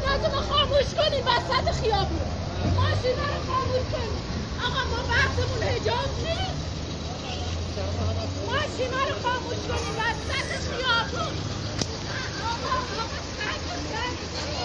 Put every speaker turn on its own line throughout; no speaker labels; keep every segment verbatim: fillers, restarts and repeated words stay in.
ماشیناتون رو خاموش کنید وسط خیابون. ماشینا رو خاموش کنید. آقا ما بحثمون حجاب نیست. ماشینا رو خاموش کنید وسط خیابون. آقا آقا سنگ سنگ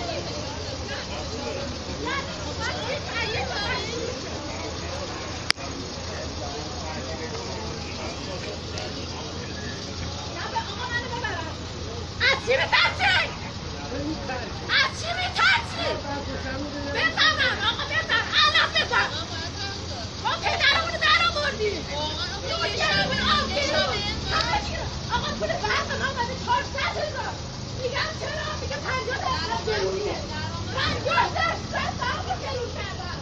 از چی میترسی؟ از چی میترسی؟ بزنم آقا بزن الان بزن ما پدرمونو در آوردیم نوشترمون آب گیرون آقا پول برق ما آمده چهارصد هزار میگم چرا؟ میگه پنجاه درصد گرونیه پنجاه درصد برق گرون کردن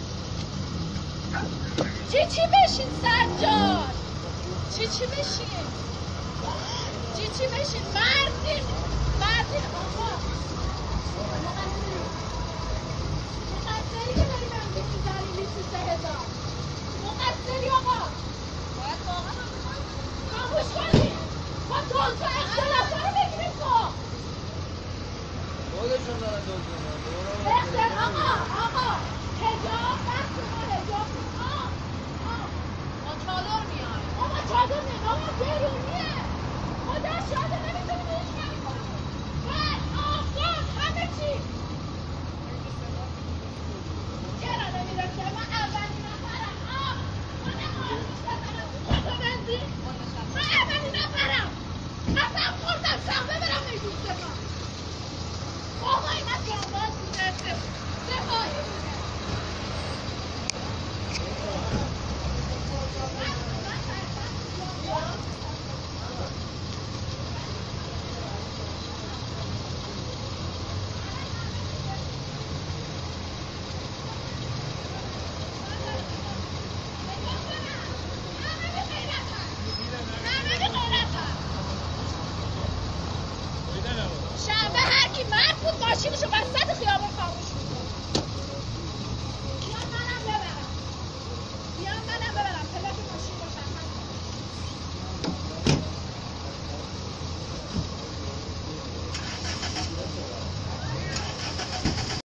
چی چی بشین سجاد چی چی بشین چی چی بشین مردین مردین آقا مقصری که داری من بشین دلیلی سی سه هزار مقصری آقا باید واقعا خاموش کنی با دوزا اختلافا رو بگیریم با
خودشون دارن دوزا
بخیر آقا آقا حجاب بخش ما حجاب آه آه ما چادر میان آقا چادر میان آقا گرونیه خدا شاده نمیتونیم هیچ کاری کنیم بعد آفتاب همه چی چرا نمیرسه من اولین نفرم آه من نماز میشتم تو خدا بنزین من اولین نفرم اصلا خوردم شنبه برم میدون سپاه آقای من جانباز بوده سپاهی بوده شنبه هر کی مرد بود ماشینشو